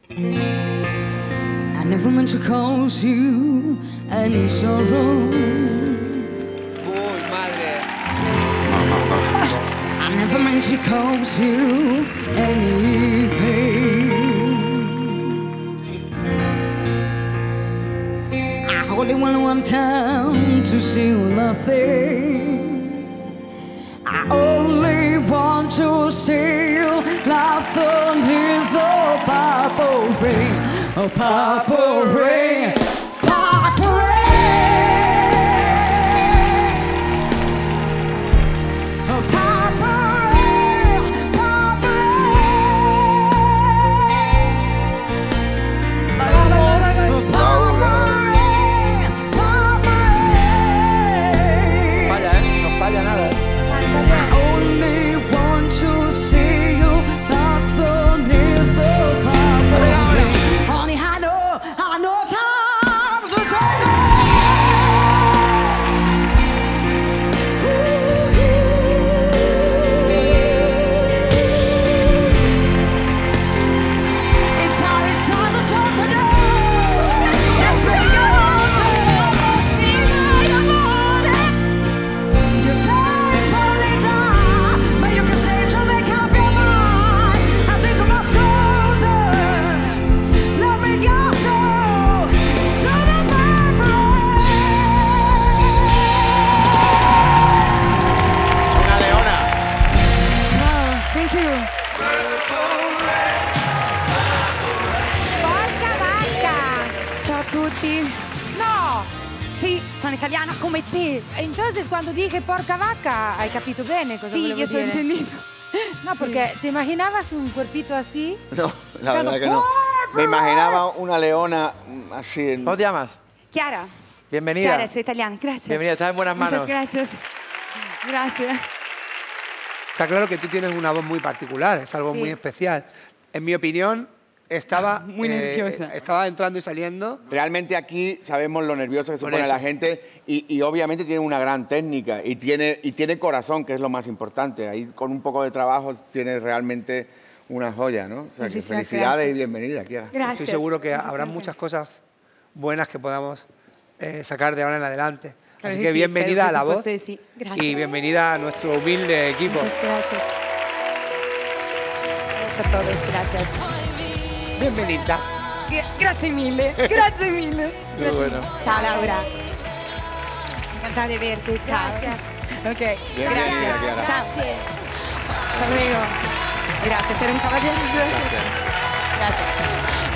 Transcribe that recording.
I never meant to cause you any sorrow. Uy, madre. I never meant to cause you any pain. I only want one time to see nothing. I only want to see you laugh beneath the purple rain. A purple rain, purple rain, a purple rain, purple rain, a purple rain, purple rain. Falla, no falla nada. I only want to see you laugh beneath the purple rain. Honey, I know time to change it. It's time to show to do. Let's bring it on to you say Polita, but you can say to make up your mind. I think I'm much closer. Let me get you to the purple. Una leona. Thank you. Porca vacca! Ciao a tutti. No! Sì, sono italiana come te. Entonces cuando dije porca vaca, hai capito bene cosa Sí, volevo yo te he dire? entendido. No, Sí. porque te imaginabas un cuerpito así. No, la verdad que no. Me imaginaba una leona así en... ¿Cómo te llamas? Chiara. Bienvenida. Chiara, soy italiana. Gracias. Bienvenida, estás en buenas manos. Muchas gracias. Gracias. Está claro que tú tienes una voz muy particular, es algo Sí. muy especial. En mi opinión, estaba, Muy nerviosa. estaba entrando y saliendo. Realmente aquí sabemos lo nervioso que se Por pone eso. la gente y obviamente tiene una gran técnica y tiene corazón, que es lo más importante. Ahí con un poco de trabajo tiene realmente una joya, ¿no? O sea, que Muchísimas felicidades gracias. y bienvenida, Kiara. Gracias. Estoy seguro que Muchas habrá gracias. muchas cosas buenas que podamos sacar de ahora en adelante. Claro Así que que sí, bienvenida espero, a La por Voz supuesto, sí. Gracias. y bienvenida a nuestro humilde equipo. Muchas gracias. Gracias a todos. Gracias. Bienvenida. Grazie mille. Grazie mille. Muy bueno. Ciao Laura. Encantada de verte. Ciao. Gracias. Ok. Bienvenida, Gracias. Chiara. Ciao. Gracias. Hasta luego. Gracias. Era un caballero. Gracias. Gracias.